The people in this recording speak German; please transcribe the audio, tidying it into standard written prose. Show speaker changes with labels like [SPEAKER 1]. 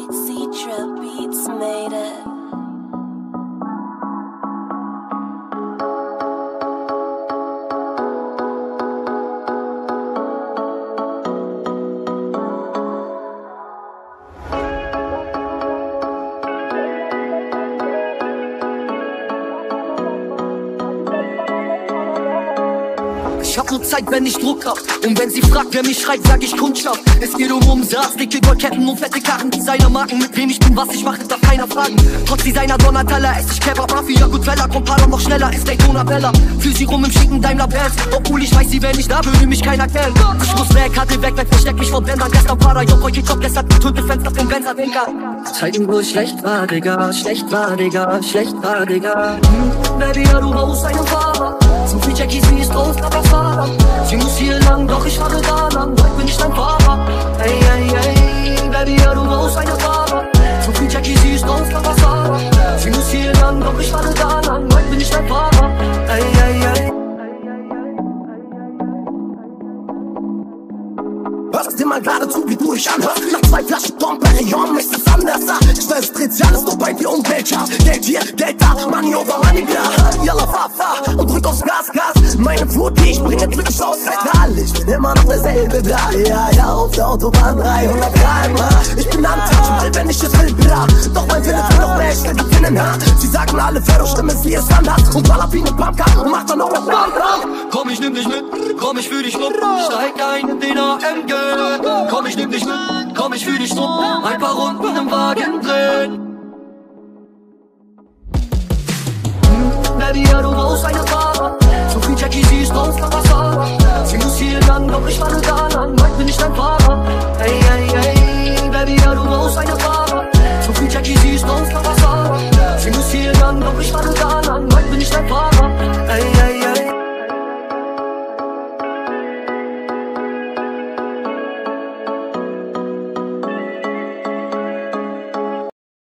[SPEAKER 1] Citra Beats made it.
[SPEAKER 2] Ich hab nur Zeit, wenn ich Druck hab. Und wenn sie fragt, wer mich schreibt, sag ich Kundschaft. Es geht um Umsatz, dicke Goldketten und fette Karren. Designermarken, mit wem ich bin, was ich mache, darf keiner fragen. Trotz Designer Donatella, ess ich Kebab, Mafia, Goodfella. Compadre noch schneller, ist Daytona Bella. Fühl sie rum im schicken Daimler Benz. Obwohl ich weiß, sie wär nicht da, würde mich keiner kennen. Ich muss weg, hatte weg, versteck mich vor Bändern. Gestern Vater, Job, heute Job, gestern getönte Fenster vom Benzer, Denker. Zeiten, wo ich schlecht war, Digga, schlecht war, Digga, schlecht war, Digga. Baby, ja, du brauchst einen Fahrer. Zu viel Jackies, wie ist drauf, aber Fahrer. Sie muss hier lang, doch ich fahre da lang. Heute bin ich dein Fahrer. Ey, ey, ey, Baby, ja, du brauchst eine Fahrer. Zu viel Jackies, wie ist drauf, aber Fahrer. Sie muss hier lang, doch ich fahre da lang. Heute bin ich dein Fahrer. Ey, ey, ey.
[SPEAKER 3] Hörst dir mal gerade zu, wie du dich anhörst. Nach 2 Flaschen Dom Perignon ist es anders. Ich weiß, dreht sich alles nur bei dir um Geld, ja. Geld hier, Geld da, Money over Money, klar. Yalla, fahr und drück aufs Gas, Gas. Meine Flut, die ich bringe Glücks aus Metall. Ich bin immer noch derselbe da, ja, ja. Auf der Autobahn 300 km/h. Ich bin untouchable, wenn ich es will, bla. Doch mein Wille will noch mehr, ich will gewinnen, ha. Sie sagen alle, Ferro-Stimme, sie ist anders. Und ballert wie ne Pumpkin und macht dann noch was Bam drauf.
[SPEAKER 2] Komm, ich nimm dich mit, komm, ich fühl dich rum. Steig ein in den AMG. Komm, ich nimm dich mit, komm, ich fühl dich rum. Ein paar Runden im Wagen drehen. Baby, ja, du brauchst eine Fahrer. So viel Jackie, sie ist drauf, aber Fahrer. Sie muss hier lang, doch ich fahre da.